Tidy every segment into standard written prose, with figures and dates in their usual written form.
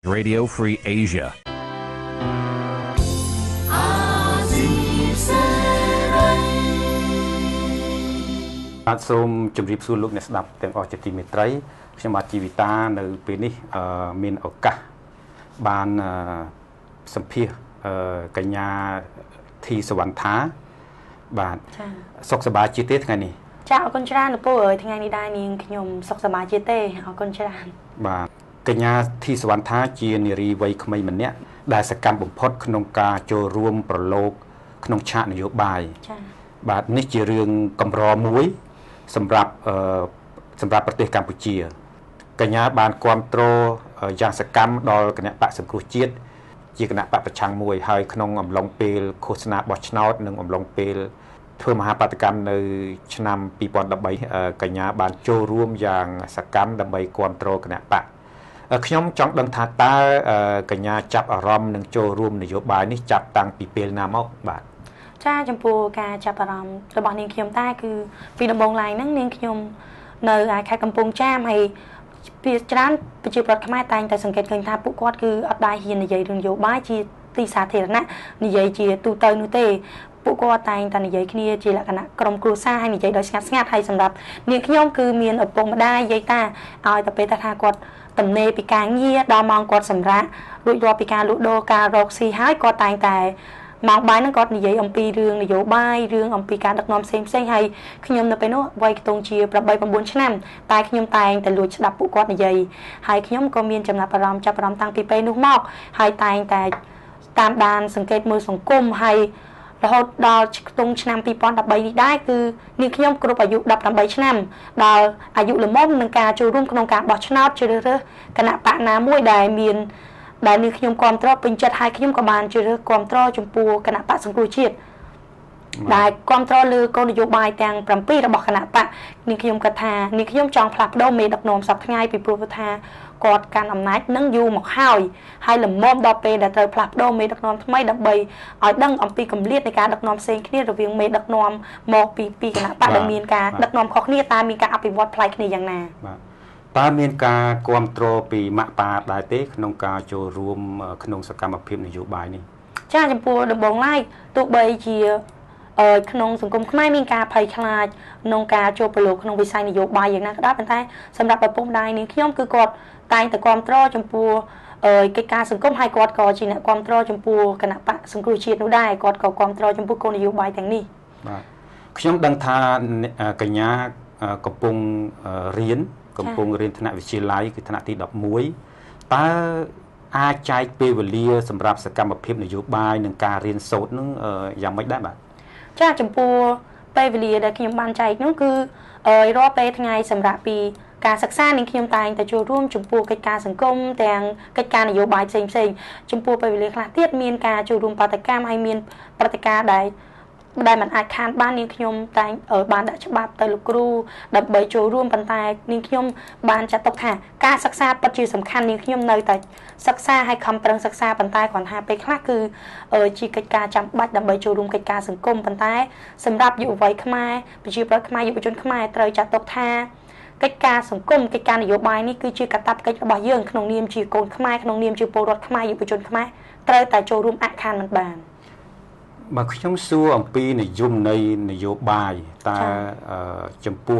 Radio Free Asia បាទសូមជម្រាបសួរលោកអ្នកស្ដាប់ទាំងអស់ជាទីមេត្រីខ្ញុំបាទជីវិតានៅពេលនេះមានឱកាសបានសម្ភាសកញ្ញាធីសវណ្ណថាបាទសុខសប្បាយជាទេថ្ងៃនេះចាអរគុណច្រើនលោកពូអើយថ្ងៃនេះដែរនាងខ្ញុំសុខសប្បាយជាទេអរគុណច្រើនបាទកញ្ញាធីសវណ្ណថាជានារីវ័យក្មេងម្នាក់ដែលសកម្មបំផុតក្នុងការចូលរួមប្រឡូកក្នុងឆាកនយោបាយចាបាទនេះជារឿងកម្រមួយសម្រាប់ប្រទេសកម្ពុជាកញ្ញាបានគ្រប់គ្រងយ៉ាងសកម្មដល់គណៈបកសង្គ្រោះជាតិជាគណៈបកប្រឆាំងមួយហើយក្នុងអំឡុងពេលឃោសនាបោះឆ្នោតនិងអំឡុងពេលធ្វើមហាបាតកម្មនៅឆ្នាំ2013កញ្ញាបានចូលរួមយ៉ាងសកម្មដើម្បីគ្រប់គ្រងគណៈបកខ្ញុំចង់ដឹងថាតើកញ្ញាចាប់អារម្មណ៍នឹងចូលរួមនយោបាយនេះចាប់តាំងពីពេលណាមកបាទចាចំពោះការចាប់អារម្មណ៍របស់នាងខ្ញុំតែគឺពីដំបូងឡើយហ្នឹងនាងខ្ញុំនៅខេត្តកំពង់ចាមហើយពីច្រើនប្រជាពលរដ្ឋខ្មែរតែងតែសង្កេតឃើញថាពួកគាត់គឺអត់ដែរហ៊ាននិយាយរឿងនយោបាយជាទីសាធារណៈនិយាយជាទូទៅនោះទេពួកគាត់តែងតែនិយាយគ្នាជាលក្ខណៈក្រុមគ្រួសារហើយនិយាយដោយស្ងាត់ហើយសម្រាប់នាងខ្ញុំគឺមានឪពុកម្ដាយយាយតាឲ្យតែពេលថាគាត់តំណេពីការងារដល់ម៉ោងគាត់សម្រាប់រួចរាល់ពីការលក់ដូរការរកស៊ីហើយគាត់តែងតែម៉ោងបាយហ្នឹងគាត់និយាយអំពីរឿងនយោបាយរឿងអំពីការដឹកនាំផ្សេងហើយខ្ញុំនៅពេលនោះវ័យខ្ទង់ជា8 9ឆ្នាំតែខ្ញុំតែងតែលួចស្ដាប់ពួកគាត់និយាយហើយខ្ញុំក៏មានចំណាប់អារម្មណ៍ចាប់អារម្មណ៍តាំងពីពេលនោះមកហើយតែងតែតាមដានសង្កេតមើលសង្គមហើយរហូតដល់ខ្ទង់ឆ្នាំ2013នេះដែរគឺនាងខ្ញុំគ្រប់អាយុ18ឆ្នាំដល់អាយុល្មមនឹងការចូលរួមក្នុងការបោះឆ្នោតជ្រើសរើសគណៈបកណាមួយដែលនាងខ្ញុំគ្រប់គ្រងពេញចិត្តហើយខ្ញុំក៏បានជ្រើសរើសគ្រប់គ្រងចំពោះគណៈបកសង្គ្រោះជាតិដែលគ្រប់គ្រងលើគោលនយោបាយទាំង7របស់គណៈបកនាងខ្ញុំគិតថានាងខ្ញុំចង់ផ្លាស់ប្ដូរមេដឹកនាំសប្តាហ៍ថ្ងៃពីព្រោះថាគាត់កាន់អំណាចនឹងយូរមកហើយល្មមដល់ពេលដែលត្រូវផ្លាស់ប្ដូរមេដឹកនាំថ្មីដើម្បីឲ្យដឹងអំពីកម្រិតនៃការដឹកនាំផ្សេងគ្នារវាងមេដឹកនាំមកពីគណៈបកដែលមានការដឹកនាំខុសគ្នាតែមានការអភិវឌ្ឍប្លែកគ្នាយ៉ាងណាបាទតើមានការគ្រប់គ្រងពីម៉ាក់ប៉ាដែរទេក្នុងការចូលរួមក្នុងសកម្មភាពនយោបាយនេះចាចំពោះដំបូងឡើយទោះបីជាក្នុងសង្គមខ្មែរមានការភ័យខ្លាចក្នុងការចូលប្រឡូកក្នុងវិស័យនយោបាយយ៉ាងណាក៏ដោយប៉ុន្តែសម្រាប់ឪពុកម្ដាយនាងខ្ញុំគឺគាត់តែងតែគ្រប់គ្រងចំពោះកិច្ចការសង្គមហើយគាត់ក៏ជាអ្នកគ្រប់គ្រងចំពោះគណៈបកសង្គ្រោះជាតិនោះដែរគាត់ក៏គ្រប់គ្រងចំពោះគោលនយោបាយទាំងនេះបាទខ្ញុំដឹងថាកញ្ញាកំពុងរៀនថ្នាក់វិទ្យាល័យគឺថ្នាក់ទី11តើអាចចែកពេលវេលាសម្រាប់សកម្មភាពនយោបាយនិងការរៀនសូត្រនឹងយ៉ាងម៉េចដែរបាទចាចំពោះពេលវេលាដែលខ្ញុំបានចែកនោះគឺរាល់ពេលថ្ងៃសម្រាប់ពីការសិក្សានាងខ្ញុំតែងតែចូលរួមចំពោះកិច្ចការសង្គមទាំងកិច្ចការនយោបាយផ្សេងចំពោះពេលវេលាខ្លះទៀតមានការចូលរួមបាតកម្មហើយមានព្រឹត្តិការណ៍ដែលមិនអាចខានបាននាងខ្ញុំតែងបានដាក់ច្បាប់ទៅលោកគ្រូដើម្បីចូលរួមប៉ុន្តែនាងខ្ញុំបានចាត់ទុកថាការសិក្សាពិតជាសំខាន់នាងខ្ញុំនៅតែសិក្សាហើយខំប្រឹងសិក្សាប៉ុន្តែគ្រាន់ថាពេលខ្លះគឺជាកិច្ចការចាំបាច់ដើម្បីចូលរួមកិច្ចការសង្គមប៉ុន្តែសម្រាប់យុវវ័យខ្មែរប្រជាពលរដ្ឋខ្មែរយុវជនខ្មែរត្រូវចាត់ទុកថាកិច្ចការសង្គមកិច្ចការនយោបាយនេះគឺជាកាតព្វកិច្ចរបស់យើងក្នុងនាមជាកូនខ្មែរក្នុងនាមជាពលរដ្ឋខ្មែរយុវជនខ្មែរត្រូវតែចូលរួមអខានមិនបានបាទខ្ញុំសួរអំពីនិយមន័យនយោបាយតើចំពោះ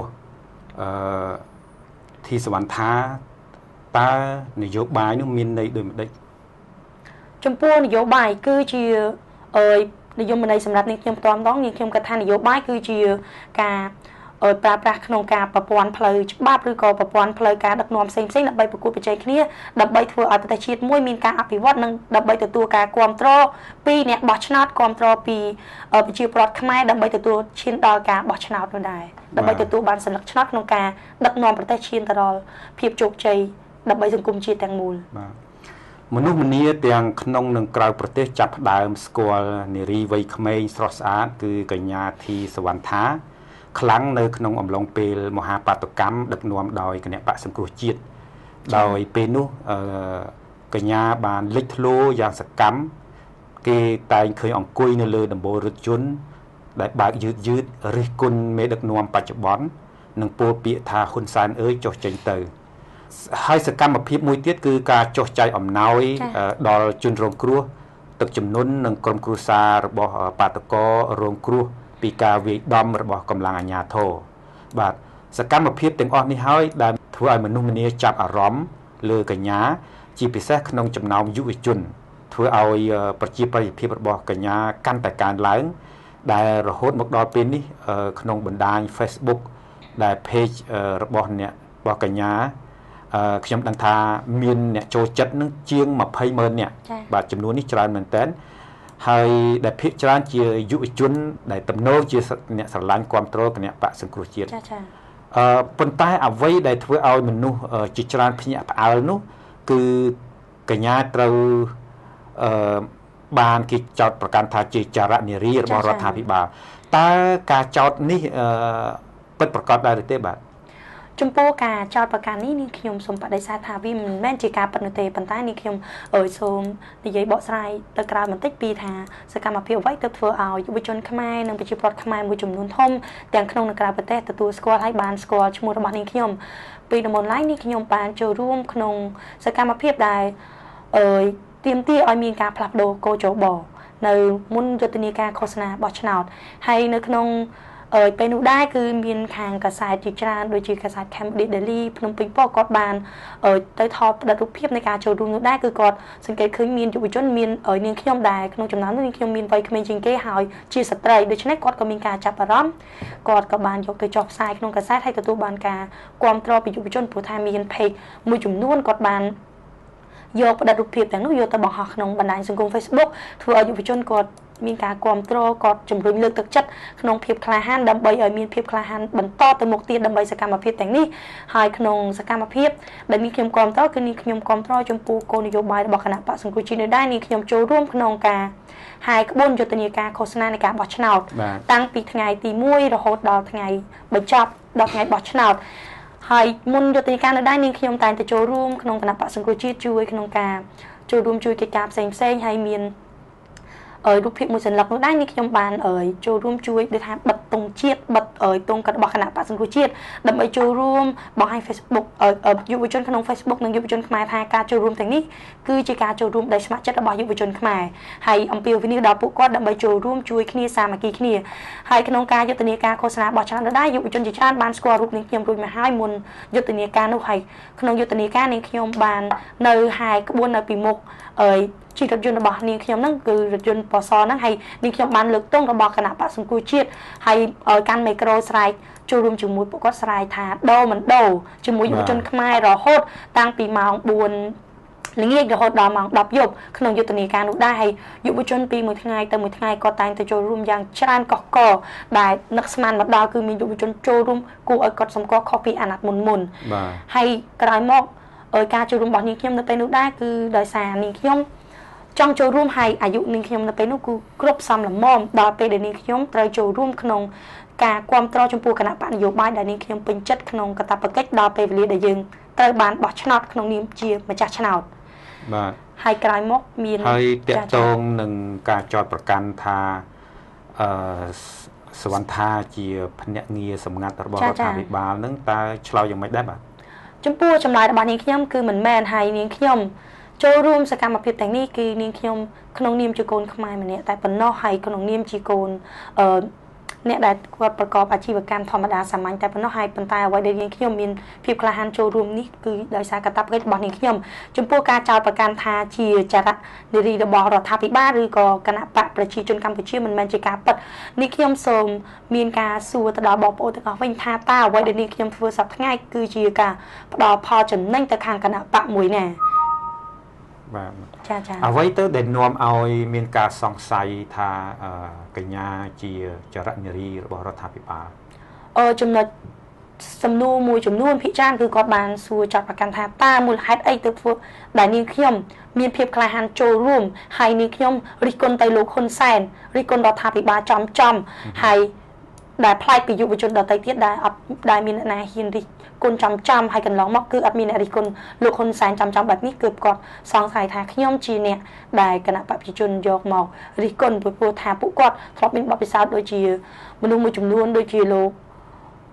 ធីសវណ្ណថាតើនយោបាយនោះមានន័យដូចម្ដេចចំពោះនយោបាយគឺជានិយមន័យសម្រាប់នាងខ្ញុំផ្ទាល់ម្ដងនាងខ្ញុំគិតថានយោបាយគឺជាការប្រើប្រាស់ក្នុងការប្រព័ន្ធផ្លូវច្បាប់ឬក៏ប្រព័ន្ធផ្លូវការដឹកនាំផ្សេងដើម្បីប្រកួតប្រជែងគ្នាដើម្បីធ្វើឲ្យប្រទេសជាតិមួយមានការអភិវឌ្ឍនិងដើម្បីទទួលការគ្រប់គ្រងពីអ្នកបោះឆ្នោតគ្រប់គ្រងពីប្រជាពលរដ្ឋខ្មែរដើម្បីទទួលឈានដល់ការបោះឆ្នោតនោះដែរដើម្បីទទួលបានសន្លឹកឆ្នោតក្នុងការដឹកនាំប្រទេសឈានទៅដល់ភាពជោគជ័យដើម្បីសង្គមជាតិទាំងមូលបាទមនុស្សម្នាទាំងក្នុងនិងក្រៅប្រទេសចាប់ផ្ដើមស្គាល់នារីវ័យក្មេងស្រស់ស្អាតគឺកញ្ញាធីសវណ្ណថាខ្លាំងនៅក្នុងអំឡុងពេលមហាបាតុកម្មដឹកនាំដោយគណៈបកសង្គ្រោះជាតិដោយពេលនោះកញ្ញាបានលេចធ្លោយ៉ាងសកម្មគេតែងឃើញអង្គុយនៅលើដំបូលរថយន្តដែលបើកយឺតរិះគន់មេដឹកនាំបច្ចុប្បន្ននិងពោលពាក្យថាហ៊ុនសែនអើយចុះចេញទៅហើយសកម្មភាពមួយទៀតគឺការចុះចាយអំណោយដល់ជនរងគ្រោះទឹកជំនន់និងក្រុមគ្រួសាររបស់បាតុកររងគ្រោះពីការវាយដំរបស់កម្លាំងអាជ្ញាធរបាទសកម្មភាពទាំងអស់នេះហើយដែលធ្វើឲ្យមនុស្សម្នាចាប់អារម្មណ៍លើកញ្ញាជាពិសេសក្នុងចំណោមយុវជនធ្វើឲ្យប្រជាប្រិយភាពរបស់កញ្ញាកាន់តែកើនឡើងដែលរហូតមកដល់ពេលនេះក្នុងបណ្ដាញ Facebook ដែល page របស់អ្នករបស់កញ្ញាខ្ញុំដឹងថាមានអ្នកចូលចិត្តនឹងជាង 20,000 នាក់បាទចំនួននេះច្រើនមែនតើហើយដែលភាគច្រើនជាយុវជនដែលទំនោរជាអ្នកស្រឡាញ់គាំទ្រគណៈបកសង្គ្រោះជាតិចាប៉ុន្តែអ្វីដែលធ្វើឲ្យមនុស្សជាច្រើនភ្ញាក់ផ្អើលនោះគឺកញ្ញាត្រូវបានគេចោទប្រកាន់ថាជាចរនារីរបស់រដ្ឋាភិបាលតើការចោទនេះពិតប្រាកដដែរឬទេបាទចំពោះការចោទប្រកាន់នេះនាងខ្ញុំសូមបដិសេធថាវាមិនមែនជាការពិតនោះទេប៉ុន្តែនាងខ្ញុំសូមនិយាយបកស្រាយទៅក្រៅបន្តិចពីថាសកម្មភាពអ្វីទើបធ្វើឲ្យយុវជនខ្មែរនិងប្រជាពលរដ្ឋខ្មែរមួយចំនួនធំទាំងក្នុងនិងក្រៅប្រទេសទទួលស្គាល់ហើយបានស្គាល់ឈ្មោះរបស់នាងខ្ញុំពីដំបូងឡើយនាងខ្ញុំបានចូលរួមក្នុងសកម្មភាពដែលទាមទារឲ្យមានការផ្លាស់ប្ដូរកោជបនៅមុនយុទ្ធនាការឃោសនាបោះឆ្នោតហើយនៅក្នុងពេលនោះដែរគឺមានខាងកាសែតជាច្រើនដូចជាកាសែត Cambodia Daily ភ្នំពេញ Post គាត់បានទៅថតផ្តិតរូបភាពនៃការចូលរួមនោះដែរគឺគាត់សង្កេតឃើញមានយុវជនមាននាងខ្ញុំដែរក្នុងចំណោមនោះនាងខ្ញុំមានវ័យក្មេងជាងគេហើយជាស្ត្រីដូច្នេះគាត់ក៏មានការចាប់អារម្មណ៍គាត់ក៏បានយកទៅចុះផ្សាយក្នុងកាសែតហើយទទួលបានការគាំទ្រពីយុវជនព្រោះថាមាន page មួយចំនួនគាត់បានយកផ្តិតរូបភាពទាំងនោះយកទៅបង្ហោះក្នុងបណ្ដាញសង្គម Facebook ធ្វើឲ្យយុវជនគាត់មានការគាំទ្រគាត់ជំរុញលើកទឹកចិត្តក្នុងភាពក្លាហានដើម្បីឲ្យមានភាពក្លាហានបន្តទៅមុខទៀតដើម្បីសកម្មភាពទាំងនេះហើយក្នុងសកម្មភាពដែលនាងខ្ញុំគាំទ្រគឺនាងខ្ញុំគាំទ្រចំពោះគោលនយោបាយរបស់គណៈបក្សសង្គ្រោះជាតិនៅដែរនាងខ្ញុំចូលរួមក្នុងការហាយក្បួនយុទ្ធនាការឃោសនានៃការបោះឆ្នោតតាំងពីថ្ងៃទី1រហូតដល់ថ្ងៃបញ្ចប់ដល់ថ្ងៃបោះឆ្នោតហើយមុនយុទ្ធនាការនៅដែរនាងខ្ញុំតែងតែចូលរួមក្នុងគណៈបក្សសង្គ្រោះជាតិជួយក្នុងការចូលរួមជួយកិច្ចការផ្សេងៗហើយមានរូបភាពមួយសន្លឹកនោះដែរនេះខ្ញុំបានចូលរួមជួយដូចថាបិទទង់ជាតិបិទទង់របស់គណៈបក្សសង្គ្រោះជាតិដើម្បីចូលរួមបង្ហាញ Facebook យុវជនក្នុង Facebook និងយុវជនខ្មែរថាការចូលរួមទាំងនេះគឺជាការចូលរួមដោយស្ម័គ្រចិត្តរបស់យុវជនខ្មែរហើយអំពាវនាវដល់ពួកគាត់ដើម្បីចូលរួមជួយគ្នាសាមគ្គីគ្នាហើយក្នុងការយុទ្ធនាការឃោសនាបោះឆ្នោតនោះដែរយុវជនជាច្រើនបានស្គាល់រូបនាងខ្ញុំរួចមកហើយមុនយុទ្ធនាការនោះហើយក្នុងយុទ្ធនាការនាងខ្ញុំបាននៅហាយក្បួននៅពីមុខជារថយន្តរបស់នាងខ្ញុំហ្នឹងគឺរថយន្តពសហ្នឹងហើយនាងខ្ញុំបានលើកទង់របស់គណៈបក្សសង្គ្រោះជាតិហើយកាន់មីក្រូស្រែកចូលរួមជាមួយពួកគាត់ស្រែកថាដូរមិនដូរជាមួយយុវជនខ្មែររហូតតាំងពីម៉ោង4ល្ងាចរហូតដល់ម៉ោង10យប់ក្នុងយុទ្ធនាការនោះដែរហើយយុវជនពីមួយថ្ងៃទៅមួយថ្ងៃគាត់តែងតែចូលរួមយ៉ាងច្រើនកកកដែលនឹកស្មានមកដល់គឺមានយុវជនចូលរួមគួរឲ្យកត់សម្គាល់ខុសពីអាណត្តិមុនបាទហើយក្រោយមកការចូលរួមរបស់នាងខ្ញុំនៅពេលនោះដែរគឺដោយសារនាងខ្ញុំចង់ចូលរួមហើយអាយុនាងខ្ញុំនៅពេលនោះគឺគ្រប់សំលមមដល់ពេលដែលនាងខ្ញុំត្រូវចូលរួមក្នុងការគាំទ្រចំពោះគណៈបកនយោបាយដែលនាងខ្ញុំពេញចិត្តក្នុងកាតព្វកិច្ចដល់ពេលវេលាដែលយើងត្រូវបានបោះឆ្នោតក្នុងនាមជាម្ចាស់ឆ្នោតបាទហើយក្រោយមកមានហើយតកតងនឹងការចោទប្រកាន់ថាសវណ្ណថាជាភ្នាក់ងារសម្ងាត់របស់រដ្ឋាភិបាលនឹងតើឆ្លើយយ៉ាងម៉េចដែរបាទចំពោះចម្លើយរបស់នាងខ្ញុំគឺមិនមែនហើយនាងខ្ញុំចូលរួមសកម្មភាពទាំងនេះគឺនាងខ្ញុំក្នុងនាមជាកូនខ្មែរម្នាក់តែប៉ុណ្ណោះហើយក្នុងនាមជាកូនអ្នកដែលគាត់ប្រកបអាជីវកម្មធម្មតាសាមញ្ញតែប៉ុណ្ណោះហើយប៉ុន្តែអ្វីដែលនាងខ្ញុំមានភាពក្លាហានចូលរួមនេះគឺដោយសារកាតព្វកិច្ចរបស់នាងខ្ញុំចំពោះការចោទប្រកាន់ថាជាចរនារីរបស់រដ្ឋាភិបាលឬក៏គណៈបកប្រជាជនកម្ពុជាមិនមែនជាការពិតនាងខ្ញុំសូមមានការសួរទៅដល់បងប្អូនទាំងអស់វិញថាតើអ្វីដែលនាងខ្ញុំធ្វើសប្តាហ៍ថ្ងៃគឺជាការផ្ដល់ផលចំណេញទៅខាងគណៈបកមួយណាបាទចាអ្វីទៅដែលនាំឲ្យមានការសង្ស័យថាកញ្ញាជាចរនារីរបស់រដ្ឋាភិបាលចំណុចសំណួរមួយចំនួនភាគច្រើនគឺគាត់បានសួរចាត់ប្រកាន់ថាតើមូលហេតុអីទៅធ្វើដែលនាងខ្ញុំមានភាពក្លាហានចូលរួមហើយនាងខ្ញុំរិះគន់ទៅលោកហ៊ុនសែនរិះគន់រដ្ឋាភិបាលចំហើយដែលផ្លាយពីយុវជនដទៃទៀតដែលអត់ដែលមានអ្នកណាហ៊ានរិះគន់ចំហើយកន្លងមកគឺអត់មានអ្នករិះគន់លោកហ៊ុនសែនចំបែបនេះគឺគាត់សង្ស័យថាខ្ញុំជាអ្នកដែលគណៈបព្វជិជនយកមករិះគន់ព្រោះថាពួកគាត់ធ្លាប់មានបទពិសោធន៍ដូចជាមនុស្សមួយចំនួនដូចជាលោក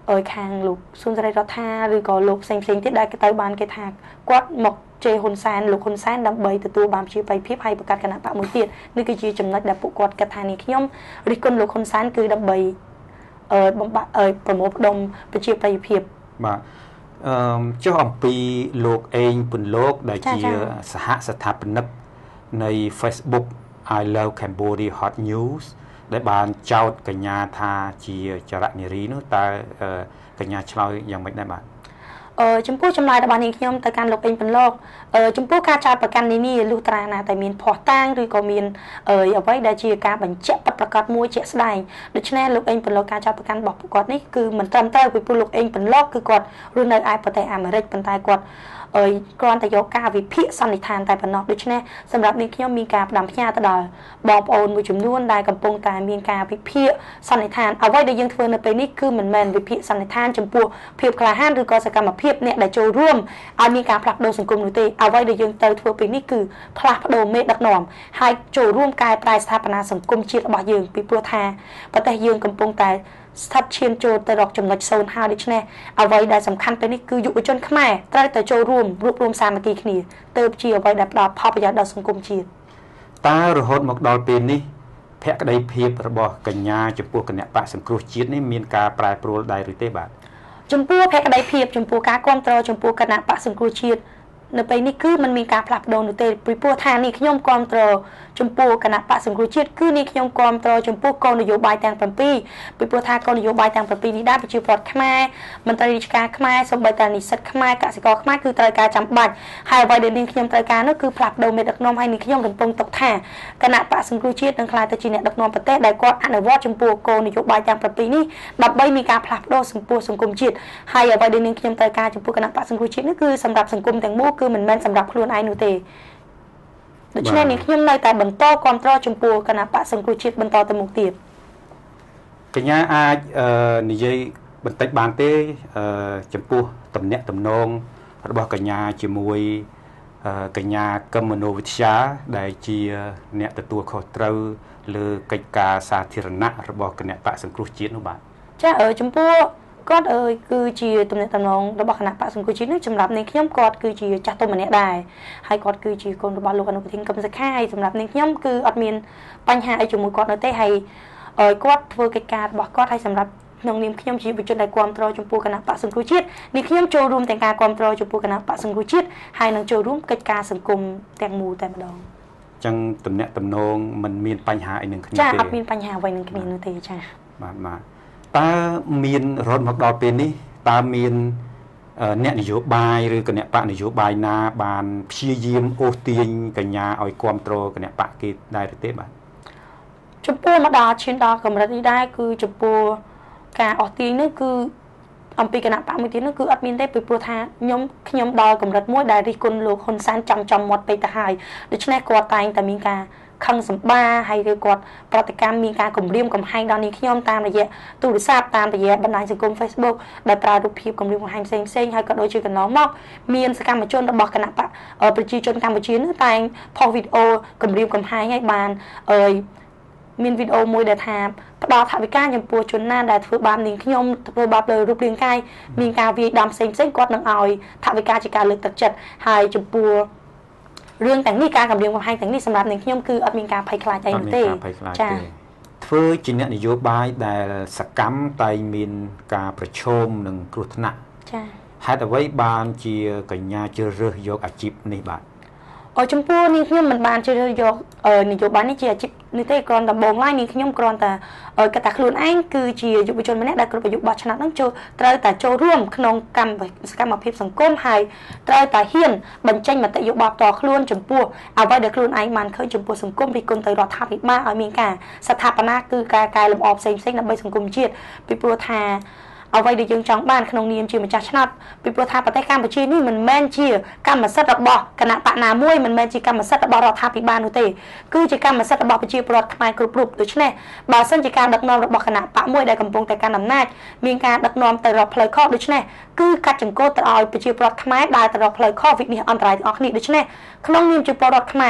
ខាងលោកស៊ុនសេរីរដ្ឋាឬក៏លោកផ្សេងទៀតដែលទៅបានគេថាគាត់មកជេរហ៊ុនសែនលោកហ៊ុនសែនដើម្បីទទួលបានប្រជាប្រិយភាពហើយបង្កើតគណៈបកមួយទៀតនេះគឺជាចំណុចដែលពួកគាត់គិតថានេះខ្ញុំរិះគន់លោកហ៊ុនសែនគឺដើម្បីបំបាក់ប្រមូលផ្ដុំប្រជាប្រិយភាពបាទចុះអំពីលោកអេងពន្លកដែលជាសហស្ថាបនិកនៃ Facebook I Love Cambodia Hot News ដែលបានចោទកញ្ញាថាជាចរនារីនោះតើកញ្ញាឆ្លើយយ៉ាងម៉េចដែរបាទចំពោះចម្លើយរបស់នាងខ្ញុំទៅកាន់លោកអេងពន្លកចំពោះការចោទប្រកាន់នេះលុះត្រាណាតែមានភ័ស្តុតាងឬក៏មានអ្វីដែលជាការបញ្ជាក់ពិតប្រាកដមួយជាក់ស្ដែងដូច្នេះលោកអេងពន្លកការចោទប្រកាន់របស់ពួកគាត់នេះគឺមិនត្រឹមត្រូវពីព្រោះលោកអេងពន្លកគឺគាត់រស់នៅឯប្រទេសអាមេរិកប៉ុន្តែគាត់គ្រាន់តែយកការវិភាគសន្និដ្ឋានតែប៉ុណ្ណោះដូច្នេះសម្រាប់នាងខ្ញុំមានការផ្ដាំផ្ញើទៅដល់បងប្អូនមួយចំនួនដែលកំពុងតែមានការវិភាគសន្និដ្ឋានអ្វីដែលយើងធ្វើនៅពេលនេះគឺមិនមែនវិភាគសន្និដ្ឋានចំពោះភាពក្លាហានឬក៏សកម្មភាពអ្នកដែលចូលរួមឲ្យមានការផ្លាស់ប្ដូរសង្គមនោះទេអ្វីដែលយើងត្រូវធ្វើពេលនេះគឺផ្លាស់ប្ដូរមេដឹកនាំហើយចូលរួមកែប្រែស្ថាបនាសង្គមជាតិរបស់យើងពីព្រោះថាប្រទេសយើងកំពុងតែស្ថិតឈានចូលទៅរកចំណុច0ហើយដូច្នេះអ្វីដែលសំខាន់ពេលនេះគឺយុវជនខ្មែរត្រូវតែចូលរួមរួបរวมសាមគ្គីគ្នាទើបជាអ្វីដែលផ្ដល់ផលប្រយោជន៍ដល់សង្គមជាតិតើរហូតមកដល់ពេលនេះភក្តីភាពរបស់កញ្ញាចំពោះគណៈបកសង្គ្រោះជាតិនេះមានការប្រែប្រួលដែរឬទេបាទចំពោះភក្តីភាពចំពោះការគ្រប់គ្រងចំពោះគណៈបកសង្គ្រោះជាតិនៅពេលនេះគឺมันមានការផ្លាស់ប្ដូរនោះទេពីព្រោះថានេះខ្ញុំគ្រប់គ្រងចំពោះគណៈបកសង្គ្រោះជាតិគឺនេះខ្ញុំគ្រប់គ្រងចំពោះគោលនយោបាយទាំង7ពីព្រោះថាគោលនយោបាយទាំង7នេះដែរប្រជាពលរដ្ឋខ្មែរមន្ត្រីរាជការខ្មែរសូម្បីតែនិស្សិតខ្មែរកសិករខ្មែរគឺត្រូវការចាំបាច់ហើយអ្វីដែលនេះខ្ញុំត្រូវការនោះគឺផ្លាស់ប្ដូរមេដឹកនាំហើយនេះខ្ញុំរំពឹងទុកថាគណៈបកសង្គ្រោះជាតិនឹងក្លាយទៅជាអ្នកដឹកនាំប្រទេសដែលគាត់អនុវត្តចំពោះគោលនយោបាយទាំង7នេះដើម្បីមានការផ្លាស់ប្ដូរចំពោះសង្គមជាតិហើយអ្វីដែលនេះខ្ញុំត្រូវការចំពោះគណៈបកសង្គ្រោះជាតិនេះគឺសម្រាប់សង្គមទាំងមូលគឺមិនមែនសម្រាប់ខ្លួនឯងនោះទេដូច្នេះនេះខ្ញុំនៅតែបន្តគ្រប់គ្រងចំពោះគណៈបកសង្គ្រោះជាតិបន្តទៅមុខទៀតកញ្ញាអាចនិយាយបន្តិចបានទេចំពោះតំណែងតំណងរបស់កញ្ញាជាមួយកញ្ញាកឹមមនោវិទ្យាដែលជាអ្នកទទួលខុសត្រូវលើកិច្ចការសាធារណៈរបស់គណៈបកសង្គ្រោះជាតិនោះបាទចាចំពោះគាត់គឺជាតំណែងតំណងរបស់គណៈបកសង្គ្រោះជាតិនេះសម្រាប់នាងខ្ញុំគាត់គឺជាចាស់ទុំម្នាក់ដែរហើយគាត់គឺជាកូនរបស់លោកអនុប្រធានកឹមសុខាហើយសម្រាប់នាងខ្ញុំគឺអត់មានបញ្ហាអីជាមួយគាត់នៅទេហើយគាត់ធ្វើកិច្ចការរបស់គាត់ហើយសម្រាប់ក្នុងនាមខ្ញុំជាបុគ្គលដែលគ្រប់គ្រងចំពោះគណៈបកសង្គ្រោះជាតិនាងខ្ញុំចូលរួមទាំងការគ្រប់គ្រងចំពោះគណៈបកសង្គ្រោះជាតិហើយនឹងចូលរួមកិច្ចការសង្គមទាំងមូលតែម្ដងចឹងតំណែងតំណងមិនមានបញ្ហាអីនឹងគ្នាទេចាអត់មានបញ្ហាអ្វីនឹងគ្នានោះទេចាបាទតើមានរហូតមកដល់ពេលនេះតើមានអ្នកនយោបាយឬគណៈបកនយោបាយណាបានព្យាយាមអូសទាញកញ្ញាឲ្យគ្រប់គ្រងគណៈបកគេដែរឬទេបាទចំពោះមកដល់ឈានដល់កម្រិតនេះដែរគឺចំពោះការអូសទាញនេះគឺអំពីគណៈបកមួយទៀតនោះគឺអត់មានទេពីព្រោះថាខ្ញុំដល់កម្រិតមួយដែលរិះគន់លោកហ៊ុនសែនចំមាត់ពេកទៅហើយដូច្នេះគាត់តែងតែមានការខឹងសម្បាហើយឬគាត់ប្រតិកម្មមានការគំរាមកំហែងដល់នាងខ្ញុំតាមរយៈទូរស័ព្ទតាមរយៈបណ្ដាញសង្គម Facebook ដែលប្រើរូបភាពគំរាមកំហែងផ្សេងហើយក៏ដូចជាកន្លងមកមានសកម្មជនរបស់គណៈបកប្រជាជនកម្ពុជានេះតែងផុសវីដេអូគំរាមកំហែងឲ្យបានមានវីដេអូមួយដែលថាផ្ដល់ថវិកាចំពោះជនណាដែលធ្វើបាបនាងខ្ញុំធ្វើបាបលើរូបរាងកាយមានការវាយដំផ្សេងគាត់នឹងឲ្យថវិកាជាការលើកទឹកចិត្តហើយចំពោះរឿងទាំងនេះការគម្រាមកំហែងទាំងនេះសម្រាប់នាងខ្ញុំគឺអត់មានការភ័យខ្លាចអីនោះទេចា៎ធ្វើជាអ្នកនយោបាយដែលសកម្មតែមានការប្រឈមនឹងគ្រោះថ្នាក់ចា៎ហេតុអ្វីបានជាកញ្ញាជ្រើសរើសយកអាជីពនេះបាទចំពោះនាងខ្ញុំមិនបានជ្រើសរើសយកនយោបាយនេះជាអាជីពនេះទេគ្រាន់តែបងឡាយនាងខ្ញុំគ្រាន់តែគិតថាខ្លួនឯងគឺជាយុវជនម្នាក់ដែលគ្រប់អាយុ10ឆ្នាំហ្នឹងត្រូវតែចូលរួមក្នុងសកម្មភាពសង្គមហើយត្រូវតែហ៊ានបញ្ចេញមតិយោបល់ផ្ទាល់ខ្លួនចំពោះអ្វីដែលខ្លួនឯងបានឃើញចំពោះសង្គមពីគុណទៅរដ្ឋាភិបាលឲ្យមានការស្ថាបនាគឺការកែលម្អផ្សេងដើម្បីសង្គមជាតិពីព្រោះថាអ្វីដែលយើងចង់បានក្នុងនាមជាម្ចាស់ឆ្នោតពីព្រោះថាប្រទេសកម្ពុជានេះមិនមែនជាកម្មសិទ្ធិរបស់គណៈបកណាមួយមិនមែនជាកម្មសិទ្ធិរបស់រដ្ឋាភិបាលនោះទេគឺជាកម្មសិទ្ធិរបស់ប្រជាពលរដ្ឋខ្មែរគ្រប់រូបដូច្នេះបើសិនជាការដឹកនាំរបស់គណៈបកមួយដែលកំពុងតែកាន់អំណាចមានការដឹកនាំទៅរកផ្លូវខុសដូច្នេះគឺកាត់ចង្កូតទៅឲ្យប្រជាពលរដ្ឋខ្មែរដើរទៅរកផ្លូវខុសវិនិច្ឆ័យអន្តរាយទាំងអស់គ្នាដូច្នេះក្នុងនាមជាពលរដ្ឋខ្មែរ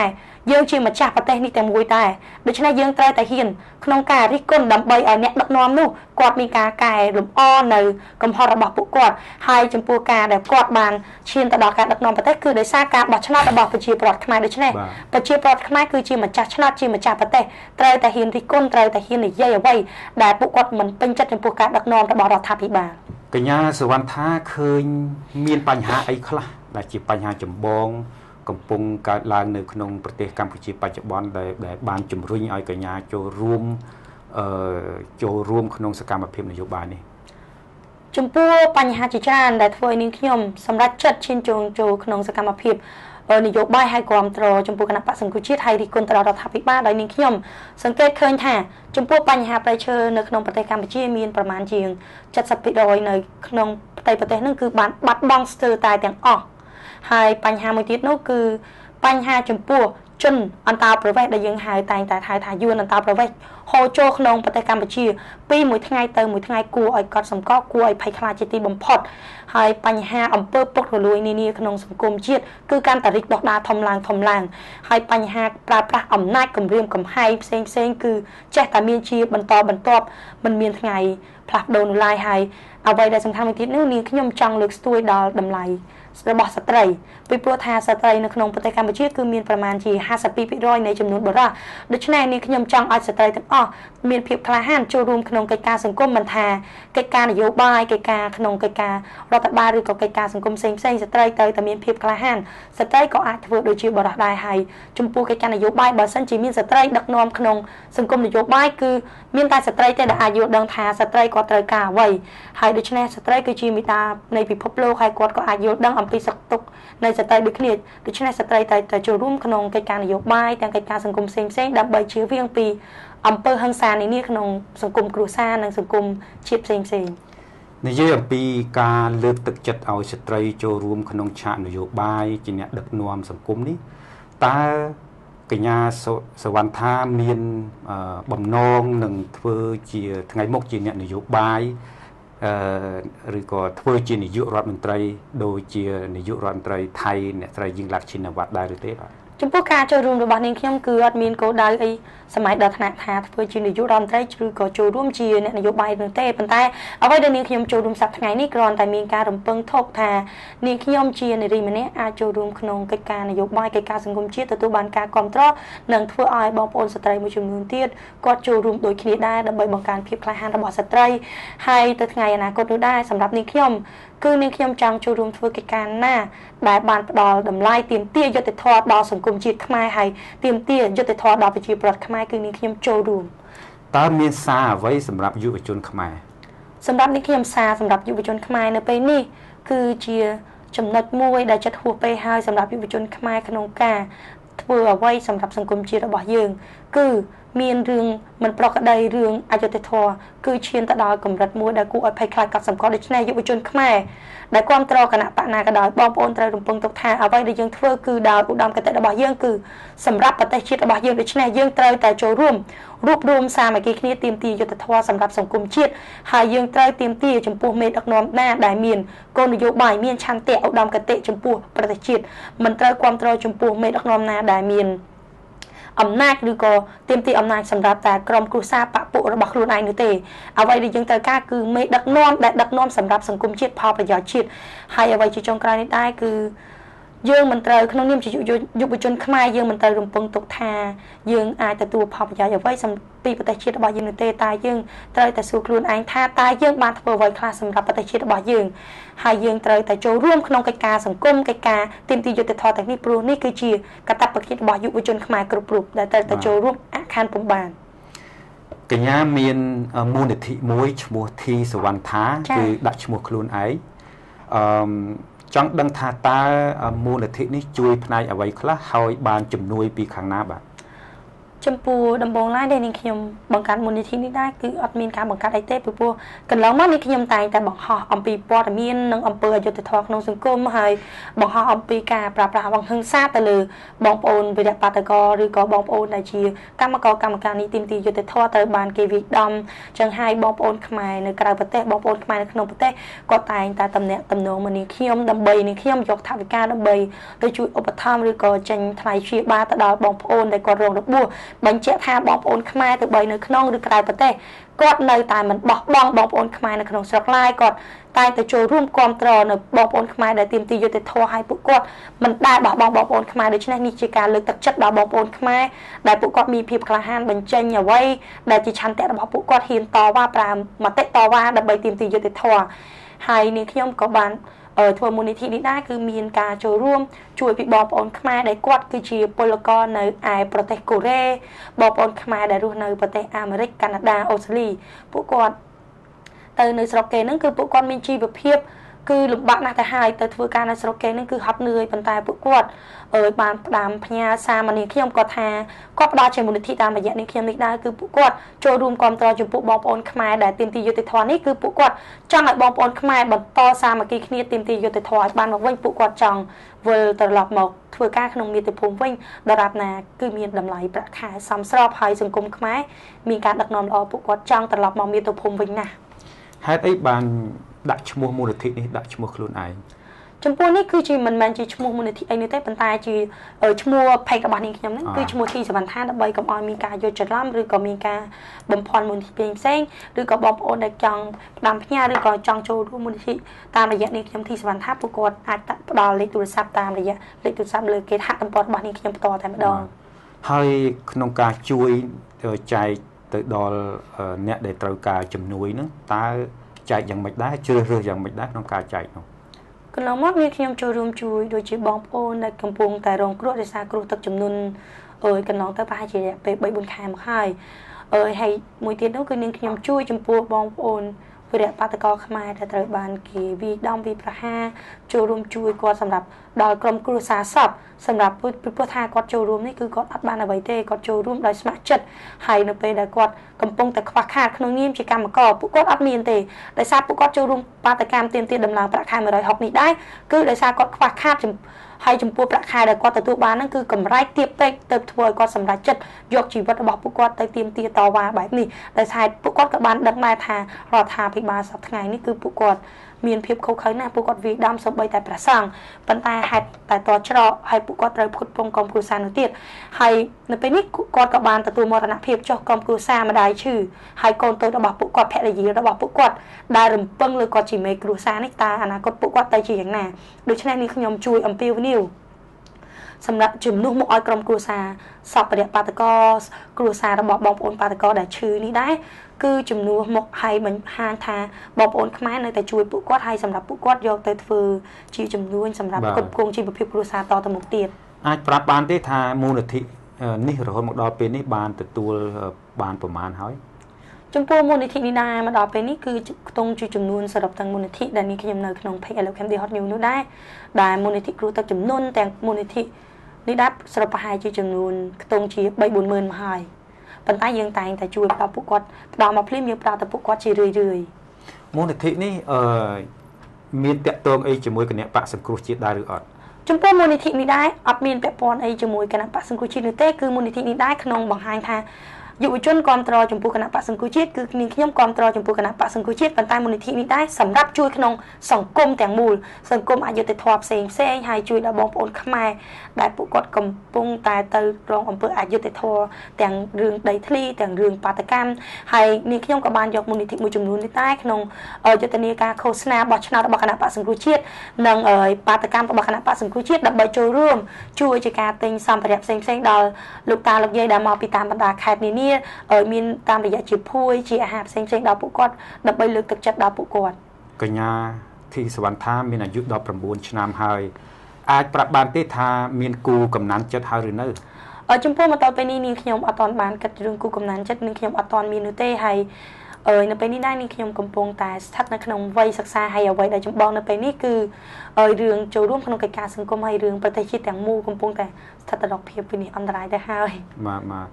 យើងជាម្ចាស់ប្រទេសនេះតែមួយតែដូច្នេះយើងត្រូវតែហ៊ានក្នុងការរិះគន់ដើម្បីឲ្យអ្នកដឹកនាំនោះគាត់មានការកែលម្អនៅកំហុសរបស់ពួកគាត់ហើយចំពោះការដែលគាត់បានឈានទៅដល់ការដឹកនាំប្រទេសគឺដោយសារការបោះឆ្នោតរបស់ប្រជាពលរដ្ឋខ្មែរដូច្នេះប្រជាពលរដ្ឋខ្មែរគឺជាម្ចាស់ឆ្នោតជាម្ចាស់ប្រទេសត្រូវតែហ៊ានរិះគន់ត្រូវតែហ៊ាននិយាយអ្វីដែលពួកគាត់មិនពេញចិត្តចំពោះការដឹកនាំរបស់រដ្ឋាភិបាលកញ្ញាសវណ្ណថាឃើញមានបញ្ហាអីខ្លះដែលជាបញ្ហាចម្បងកំពុងកើតឡើងនៅក្នុងប្រទេសកម្ពុជាបច្ចុប្បន្នដែលបានជំរុញឲ្យកញ្ញាចូលរួមក្នុងសកម្មភាពនយោបាយនេះចំពោះបញ្ហាជាច្រើនដែលធ្វើឲ្យនាងខ្ញុំសម្រាប់ចិត្តឈានចូលក្នុងសកម្មភាពនយោបាយហើយគ្រប់គ្រងចំពោះគណៈបក្សសង្គ្រោះជាតិហើយរិះគន់ទៅដល់រដ្ឋាភិបាលដោយនាងខ្ញុំសង្កេតឃើញថាចំពោះបញ្ហាប្រៃឈើនៅក្នុងប្រទេសកម្ពុជាមានប្រមាណជាង 70% នៅក្នុងផ្ទៃប្រទេសនឹងគឺបានបាត់បង់ស្ទើរតែទាំងអស់ហើយបញ្ហាមួយទៀតនោះគឺបញ្ហាចំពោះជនអន្តោប្រវេសន៍ដែលយើងហៅតែងតែហៅថាយួនអន្តោប្រវេសន៍ហូរចូលក្នុងប្រទេសកម្ពុជាពីមួយថ្ងៃទៅមួយថ្ងៃគួរឲ្យកត់សម្គាល់គួរឲ្យភ័យខ្លាចជាទីបំផុតហើយបញ្ហាអំពើពុករលួយនានាក្នុងសង្គមជាតិគឺកាន់តែរីកដុះដាលធំឡើងហើយបញ្ហាប្រើប្រាស់អំណាចគំរាមកំហែងផ្សេងគឺចេះតែមានជាបន្តបន្ទាប់មិនមានថ្ងៃផ្លាស់ប្ដូរនោះឡើយហើយអ្វីដែលសំខាន់មួយទៀតនេះនាងខ្ញុំចង់លើកស្ទួយដល់តម្លៃរបស់ស្ត្រីពីព្រោះថាស្ត្រីនៅក្នុងប្រទេសកម្ពុជាគឺមានប្រមាណជា 52% នៃចំនួនបុរសដូច្នេះនាងខ្ញុំចង់ឲ្យស្ត្រីទាំងអស់មានភាពក្លាហានចូលរួមក្នុងកិច្ចការសង្គមមិនថាកិច្ចការនយោបាយកិច្ចការក្នុងកិច្ចការរដ្ឋបាលឬក៏កិច្ចការសង្គមផ្សេងស្ត្រីត្រូវតែមានភាពក្លាហានស្ត្រីក៏អាចធ្វើដូចជាបុរសដែរហើយចំពោះកិច្ចការនយោបាយបើសិនជាមានស្ត្រីដឹកនាំក្នុងសង្គមនយោបាយគឺមានតែស្ត្រីទេដែលអាចយល់ដឹងថាស្ត្រីគាត់ត្រូវការអ្វីហើយដូច្នេះស្ត្រីគឺជាមេតានៃពិភពលោកហើយគាត់ក៏អាចយល់ដឹងអំពីសុខទុក្ខនៃស្ត្រីដូចគ្នាដូច្នេះស្ត្រីតែចូលរួមក្នុងកិច្ចការនយោបាយទាំងកិច្ចការសង្គមផ្សេងដើម្បីជៀសវាងពីអំពើហិង្សានានាក្នុងសង្គមគ្រួសារនិងសង្គមជាតិផ្សេងនិយាយអំពីការលើកទឹកចិត្តឲ្យស្ត្រីចូលរួមក្នុងឆាកនយោបាយជាអ្នកដឹកនាំសង្គមនេះតើកញ្ញាសវណ្ណថាមានបំណងនឹងធ្វើជាថ្ងៃមុខជាអ្នកនយោបាយឬក៏ធ្វើជានាយករដ្ឋមន្ត្រីដូចជានាយករដ្ឋមន្ត្រីថៃអ្នកស្រីយីងឡាក់ឈិនវ៉ាត់ដែរឬទេបាទចំពោះការចូលរួមរបស់នាងខ្ញុំគឺអត់មានគោលដៅអីសម័យដល់ថ្នាក់ថាធ្វើជានាយករដ្ឋមន្ត្រីឬក៏ចូលរួមជាអ្នកនយោបាយនោះទេប៉ុន្តែអ្វីដែលនាងខ្ញុំចូលរួមសប្តាហ៍ថ្ងៃនេះគ្រាន់តែមានការរំពឹងទុកថានាងខ្ញុំជានារីម្នាក់អាចចូលរួមក្នុងកិច្ចការនយោបាយកិច្ចការសង្គមជាតិទទួលបានការគាំទ្រនិងធ្វើឲ្យបងប្អូនស្ត្រីមួយចំនួនទៀតគាត់ចូលរួមដូចគ្នាដែរដើម្បីបង្កើនភាពក្លាហានរបស់ស្ត្រីហើយទៅថ្ងៃអនាគតនោះដែរសម្រាប់នាងខ្ញុំគឺនាងខ្ញុំចង់ចូលរួមធ្វើកិច្ចការណាដែលបានផ្ដល់តម្លៃទាមទារយុត្តិធម៌ដល់សង្គមជាតិខ្មែរហើយទាមទារយុត្តិធម៌ដល់ប្រជាពលរដ្ឋខ្មែរគឺនាងខ្ញុំចូលរួមតើមានសារអ្វីសម្រាប់យុវជនខ្មែរសម្រាប់នាងខ្ញុំសារសម្រាប់យុវជនខ្មែរនៅពេលនេះគឺជាចំណុចមួយដែលចិត្តហួសពេលហើយសម្រាប់យុវជនខ្មែរក្នុងការធ្វើអ្វីសម្រាប់សង្គមជាតិរបស់យើងគឺមានរឿងមិនប្រក្រតីរឿងអយុត្តិធម៌គឺឈានទៅដល់កម្រិតមួយដែលគួរឲ្យភ័យខ្លាចកត់សម្គាល់ដូច្នេះយុវជនខ្មែរដែលគ្រប់គ្រងគណៈបកណាក៏ដោយបងប្អូនត្រូវរំពឹងទុកថាអ្វីដែលយើងធ្វើគឺដោយឧត្តមគតិរបស់យើងគឺសម្រាប់ប្រទេសជាតិរបស់យើងដូច្នេះយើងត្រូវតែចូលរួមរួបរวมសាមគ្គីគ្នាទាមទារយុត្តិធម៌សម្រាប់សង្គមជាតិហើយយើងត្រូវទាមទារចំពោះមេដឹកនាំណាដែលមានគោលនយោបាយមានឆន្ទៈឧត្តមគតិចំពោះប្រទេសជាតិមិនត្រូវគ្រប់គ្រងចំពោះមេដឹកនាំណាដែលមានអំណាចឬក៏ទាមទារអំណាចសម្រាប់តែក្រុមគ្រួសារបពុរបស់ខ្លួនឯងនោះទេអ្វីដែលយើងត្រូវការគឺមេដឹកនាំដែលដឹកនាំសម្រាប់សង្គមជាតិផលប្រយោជន៍ជាតិហើយអ្វីជាចុងក្រោយនេះដែរគឺយើងមិនត្រូវក្នុងនាមជាយុវជនខ្មែរយើងមិនត្រូវរំពឹងទុកថាយើងអាចទទួលផលប្រយោជន៍អ្វីពីប្រទេសជាតិរបស់យើងនោះទេតែយើងត្រូវតែសួរខ្លួនឯងថាតើយើងបានធ្វើអ្វីខ្លះសម្រាប់ប្រទេសជាតិរបស់យើងហើយយើងត្រូវតែចូលរួមក្នុងកិច្ចការសង្គមកិច្ចការទាមទារយុត្តិធម៌ទាំងនេះព្រោះនេះគឺជាកាតព្វកិច្ចរបស់យុវជនខ្មែរគ្រប់រូបដែលត្រូវតែចូលរួមអខានពុំបានកញ្ញាមានមូលនិធិមួយឈ្មោះធីសវណ្ណថាគឺដាក់ឈ្មោះខ្លួនឯងចង់ដឹងថាតើមូលនិធិនេះជួយផ្នែកអ្វីខ្លះហើយបានជំនួយពីខាងណាបាទចចំពោះដំបងឡាយដែលនាងខ្ញុំបង្កើតមូលនិធិនេះដែរគឺអត់មានការបង្កើតអីទេពីព្រោះកន្លងមកនាងខ្ញុំតែងតែបង្ហោះអំពីព័ត៌មាននិងអំពើអយុត្តិធម៌ក្នុងសង្គមហើយបង្ហោះអំពីការប្រើប្រាស់បង្ហឹង្សាទៅលើបងប្អូនវិរៈបាតកោឬក៏បងប្អូនដែលជាកម្មការនីតិមទីយុត្តិធម៌ត្រូវបានគេវាយដំចឹងហើយបងប្អូនខ្មែរនៅក្រៅប្រទេសបងប្អូនខ្មែរនៅក្នុងប្រទេសគាត់តែងតែតំណាក់តំណងមកនាងខ្ញុំដើម្បីនាងខ្ញុំយកថវិកាដើម្បីទៅជួយឧបត្ថម្ភឬក៏ចេញថ្លៃព្យាបាលទៅដល់បងប្អូនដែលគាត់រងរបួសបញ្ជាក់ថាបងប្អូនខ្មែរទៅបីនៅក្នុងឬក្រៅប្រទេសគាត់នៅតែមិនបោះបង់បងប្អូនខ្មែរនៅក្នុងស្រុកឡាយគាត់តែទៅចូលរួមគ្រប់គ្រងនៅបងប្អូនខ្មែរដែលទាមទារយុត្តិធម៌ឲ្យពួកគាត់មិនដែលបោះបង់បងប្អូនខ្មែរដូច្នេះនេះជាការលើកទឹកចិត្តដល់បងប្អូនខ្មែរដែលពួកគាត់មានភាពក្លាហានបញ្ចេញអ្វីដែលជាឆន្ទៈរបស់ពួកគាត់ហ៊ានតវ៉ាប្រើមតិតវ៉ាដើម្បីទាមទារយុត្តិធម៌ហើយនាងខ្ញុំក៏បានធ្វើមូលនិធិនេះដែរគឺមានការចូលរួមជួយពីបងប្អូនខ្មែរដែលគាត់គឺជាពលករនៅឯប្រទេសកូរ៉េបងប្អូនខ្មែរដែលរស់នៅប្រទេសអាមេរិកកាណាដាអូស្ត្រាលីពួកគាត់ទៅនៅស្រុកគេហ្នឹងគឺពួកគាត់មានជីវភាពគឺលំបាកណាស់ទៅហើយទៅធ្វើការនៅស្រុកគេហ្នឹងគឺហត់នឿយប៉ុន្តែពួកគាត់បានផ្ដាំផ្ញើសារមកនេះខ្ញុំក៏ថាគាត់ផ្ដល់ជាមូលនិធិតាមរយៈនេះខ្ញុំនេះដែរគឺពួកគាត់ចូលរួមគ្រប់គ្រងចំពោះបងប្អូនខ្មែរដែលទាមទារយុត្តិធម៌នេះគឺពួកគាត់ចង់ឲ្យបងប្អូនខ្មែរបន្តសាមគ្គីគ្នាទាមទារយុត្តិធម៌ឲ្យបានមកវិញពួកគាត់ចង់វិលត្រឡប់មកធ្វើការក្នុងមាតុភូមិវិញដរាបណាគឺមានតម្លៃប្រាក់ខែសមស្របហើយសង្គមខ្មែរមានការដឹកនាំល្អពួកគាត់ចង់ត្រឡប់មកមាតុភូមិវិញណាស់ហេតុអីបានដាក់ឈ្មោះមូលនិធិនេះដាក់ឈ្មោះខ្លួនឯងចំពោះនេះគឺជាមិនមែនជាឈ្មោះមូលនិធិអីនេះទេប៉ុន្តែជាឈ្មោះ page របស់នាងខ្ញុំហ្នឹងគឺឈ្មោះទីសវណ្ណថាដើម្បីកុំឲ្យមានការយល់ច្រឡំឬក៏មានការបំភាន់មូលនិធិផ្សេងឬក៏បងប្អូនដែលចង់ផ្ដាំផ្ញើឬក៏ចង់ចូលរួមមូលនិធិតាមរយៈនាងខ្ញុំទីសវណ្ណថាពួកគាត់អាចផ្ដល់លេខទូរស័ព្ទតាមរយៈលេខទូរស័ព្ទលើគេហទំព័ររបស់នាងខ្ញុំផ្ទាល់តែម្ដងហើយក្នុងការជួយចែកទៅដល់អ្នកដែលត្រូវការជំនួយហ្នឹងតើចែកយ៉ាងម៉េចដែរជ្រើសរើសយ៉ាងម៉េចដែរក្នុងការចែកនោះកន្លងមកនាងខ្ញុំចូលរួមជួយដូចជាបងប្អូនដែលកំពុងតែរងគ្រោះដោយសារគ្រោះទឹកជំនន់កន្លងទៅប្រហែលជារយៈពេល3-4 ខែមកហើយហើយមួយទៀតនោះគឺនាងខ្ញុំជួយចំពោះបងប្អូនវិរៈបាតកោខ្មែរដែលត្រូវបានគេវាយដំវាយប្រហារចូលរួមជួយគាត់សម្រាប់ដល់ក្រុមគ្រួសារសពសម្រាប់ព្រោះថាគាត់ចូលរួមនេះគឺគាត់អត់បានអ្វីទេគាត់ចូលរួមដោយស្ម័គ្រចិត្តហើយនៅពេលដែលគាត់កំពុងតែខ្វះខាតក្នុងនាមជាកម្មករពួកគាត់អត់មានទេដោយសារពួកគាត់ចូលរួមបាតកម្មទាមទារដំឡើងប្រាក់ខែ160នេះដែរគឺដោយសារគាត់ខ្វះខាតហើយចំពោះប្រាក់ខែដែលគាត់ទទួលបានហ្នឹងគឺកម្រៃទាបពេកទៅធ្វើឲ្យគាត់សម្រេចចិត្តយកជីវិតរបស់ពួកគាត់ទៅទាមទារតវ៉ាបែបនេះដោយសារពួកគាត់ក៏បានដឹងដែរថារដ្ឋាភិបាលសប្តាហ៍ថ្ងៃនេះគឺពួកគាត់មានភាពខុសខើណាស់ពួកគាត់វាយដំសូម្បីតែព្រះសង្ឃប៉ុន្តែហេតុតែតច្រកហើយពួកគាត់ត្រូវផ្គត់ផ្គង់ក្រុមគ្រួសារនោះទៀតហើយនៅពេលនេះគាត់ក៏បានទទួលមរណភាពចុះក្រុមគ្រួសារម្ដាយឈឺហើយកូនតូចរបស់ពួកគាត់ភរិយារបស់ពួកគាត់ដែលរំពឹងលើគាត់ជាមេគ្រួសារនេះតើអនាគតពួកគាត់ទៅជាយ៉ាងណាដូច្នេះនេះខ្ញុំជួយអំពាវនាវសម្រាប់ជំនួសមកឲ្យក្រុមគ្រួសារសពរិយបាតកោគ្រួសាររបស់បងប្អូនបាតកោដែលឈឺនេះដែរគឺជំនួសមកឲ្យបញ្ហាញថាបងប្អូនខ្មែរនៅតែជួយពួកគាត់ហើយសម្រាប់ពួកគាត់យកទៅធ្វើជាជំនួយសម្រាប់គ្រប់គ្រងជីវភាពគ្រួសារតទៅមុខទៀតអាចប្រាប់បានទេថាមូលនិធិនេះរហូតមកដល់ពេលនេះបានទទួលបានប្រមាណហើយចំពោះមូលនិធិនេះដែរមកដល់ពេលនេះគឺខ្ទង់ជាចំនួនសរុបទាំងមូលនិធិដែលនេះខ្ញុំនៅក្នុង page Hello Cambodia Hot News នោះដែរដែលមូលនិធិគ្រោះទឹកចំនួនទាំងមូលនិធិនេះដែរសរុបប្រហែលជាចំនួនខ្ទង់ជា 3-4 ម៉ឺនមកហើយប៉ុន្តែយើងតែងតែជួយដល់ពួកគាត់ផ្ដល់មកភ្លាមយើងផ្ដល់ទៅពួកគាត់ជារឿយមូលនិធិនេះមានតាក់ទងអីជាមួយគណៈបកសង្គ្រោះជាតិដែរឬអត់ចំពោះមូលនិធិនេះដែរអត់មានពាក់ព័ន្ធអីជាមួយគណៈបកសង្គ្រោះជាតិនោះទេគឺមូលនិធិនេះដែរក្នុងបង្ហាញថាយុវជនគ្រប់គ្រងចំពោះគណៈបកសង្គ្រោះជាតិគឺនាងខ្ញុំគ្រប់គ្រងចំពោះគណៈបកសង្គ្រោះជាតិប៉ុន្តែមូលនិធិនេះដែរសម្រាប់ជួយក្នុងសង្គមទាំងមូលសង្គមអយុត្តិធម៌ផ្សេងហើយជួយដល់បងប្អូនខ្មែរដែលពួកគាត់កំពុងតែទៅរងអំពើអយុត្តិធម៌ទាំងរឿងដីធ្លីទាំងរឿងបាតកម្មហើយនាងខ្ញុំក៏បានយកមូលនិធិមួយចំនួននេះដែរក្នុងយុទ្ធនាការឃោសនាបោះឆ្នោតរបស់គណៈបកសង្គ្រោះជាតិនិងបាតកម្មរបស់គណៈបកសង្គ្រោះជាតិដើម្បីចូលរួមជួយជាការទិញសម្ភារៈផ្សេងដល់លោកតាលោកយាយដែលមកពីតាមបណ្ដាខេត្តនានាមានតាមរយៈជាភួយជាអាហារផ្សេងដល់ពួកគាត់ដើម្បីលើកទឹកចិត្តដល់ពួកគាត់កញ្ញាធីសវណ្ណថាមានអាយុ19ឆ្នាំហើយអាចប្រាប់បានទេថាមានគូកំណានចិត្តហើយឬនៅចំពោះមកដល់ពេលនេះនាងខ្ញុំអត់ទាន់បានគិតរឿងគូកំណានចិត្តនាងខ្ញុំអត់ទាន់មាននោះទេហើយនៅពេលនេះដែរនាងខ្ញុំកំពុងតែស្ថិតនៅក្នុងវ័យសិក្សាហើយអ្វីដែលចម្បងនៅពេលនេះគឺរឿងចូលរួមក្នុងកិច្ចការសង្គមហើយរឿងប្រទេសជាតិទាំងមូលកំពុងតែស្ថិតនៅក្នុងភាពវិនិច្ឆ័យអន្តរាយទៅហើយបាទ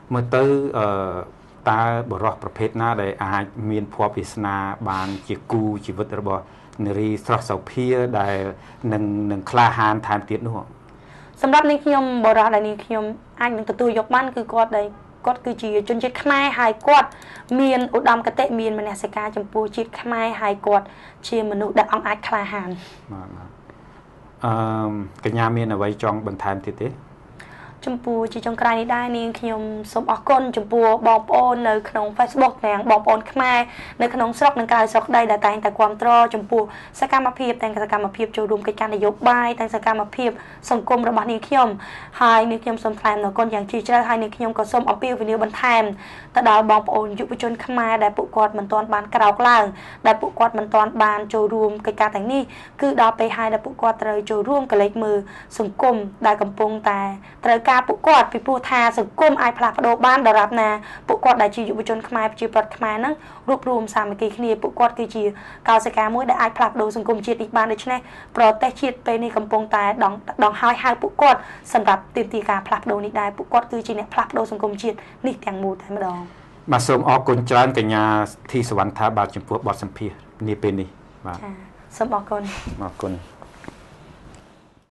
មើលទៅតើបរិះប្រភេទណាដែលអាចមានភ័ព្វវាសនាបានជាគូជីវិតរបស់នារីស្រស់សោភាដែលនឹងក្លាហានថែមទៀតនោះសម្រាប់នាងខ្ញុំបរិះដែលនាងខ្ញុំអាចនឹងទទួលយកបានគឺគាត់គឺជាជនជាតិខ្មែរហើយគាត់មានឧត្តមគតិមានមនសិការចំពោះជាតិខ្មែរហើយគាត់ជាមនុស្សដែលអង្គអាចក្លាហានបាទកញ្ញាមានអ្វីចង់បន្ថែមទៀតទេចំពោះជាចុងក្រោយនេះដែរនាងខ្ញុំសូមអរគុណចំពោះបងប្អូននៅក្នុង Facebook ទាំងបងប្អូនខ្មែរនៅក្នុងស្រុកនិងក្រៅស្រុកដែរដែលតែងតែគាំទ្រចំពោះសកម្មភាពទាំងសកម្មភាពចូលរួមកិច្ចការនយោបាយទាំងសកម្មភាពសង្គមរបស់នាងខ្ញុំហើយនាងខ្ញុំសូមថ្លែងអរគុណយ៉ាងជ្រាលជ្រៅហើយនាងខ្ញុំក៏សូមអំពាវនាវបន្ថែមទៅដល់បងប្អូនយុវជនខ្មែរដែលពួកគាត់មិនទាន់បានក្រោកឡើងដែលពួកគាត់មិនទាន់បានចូលរួមកិច្ចការទាំងនេះគឺដល់ពេលហើយដែលពួកគាត់ត្រូវចូលរួមកលេចមើលសង្គមដែលកំពុងតែត្រូវការពួកគាត់ពីព្រោះថាសង្គមអាចផ្លាស់ប្ដូរបានដរាបណាពួកគាត់ដែលជាយុវជនខ្មែរប្រជាប្រដ្ឋខ្មែរហ្នឹងរួបរวมសាមគ្គីគ្នាពួកគាត់គឺជាកោសិកាមួយដែលអាចផ្លាស់ប្ដូរសង្គមជាតិនេះបានដូច្នេះប្រទេសជាតិពេលនេះកំពុងតែដងហើយហៅពួកគាត់សម្រាប់ទាមទារការផ្លាស់ប្ដូរនេះដែរពួកគាត់គឺជាអ្នកផ្លាស់ប្ដូរសង្គមជាតិនេះទាំងមូលតែម្ដងបាទសូមអរគុណច្រើនកញ្ញាធីសវណ្ណថាបាទចំពោះបទសម្ភាសន៍នាពេលនេះបាទសូមអរគុណអរគុណ